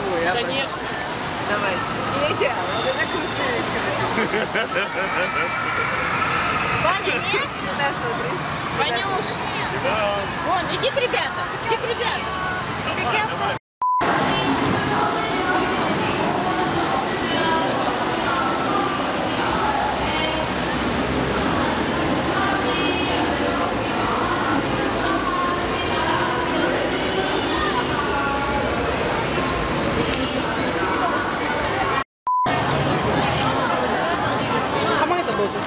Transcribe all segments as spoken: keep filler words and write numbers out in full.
свой, а? Конечно. Давай. Петя, вот это крутая. Ваня, нет? Сюда смотри. Ванюш. Вон, иди к ребятам. Иди к ребятам. 가만히 있다 너도.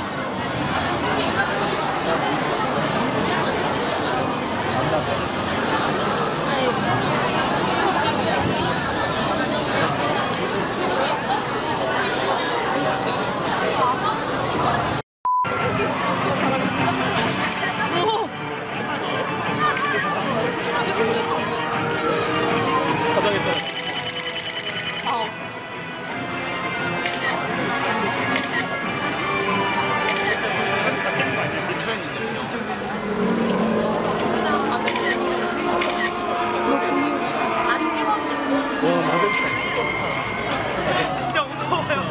진짜 무서워요.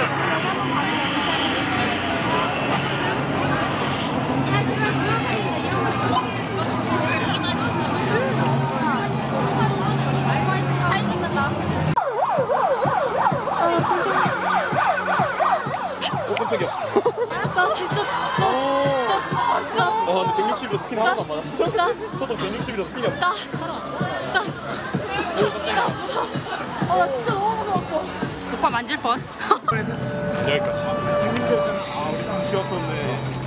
어 깜짝이야. 나 진짜 나, 나 진짜 아 근데 백육십이라서 스킨 하나도 안 맞았어. 나 저도 백육십이라서 스킨이 안 맞았어. 나 무서워. 어, 나 진짜 너무 무서웠어. 오빠 만질 뻔. 여기까지. 아 우리 지웠었네.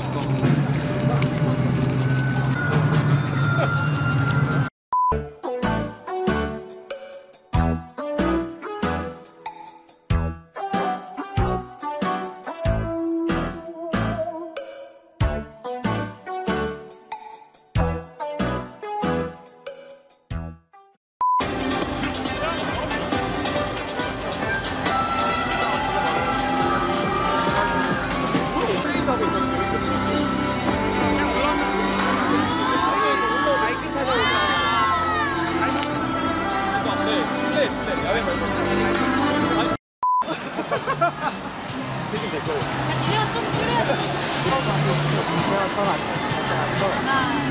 니네가 좀 줄여야 돼. 하나,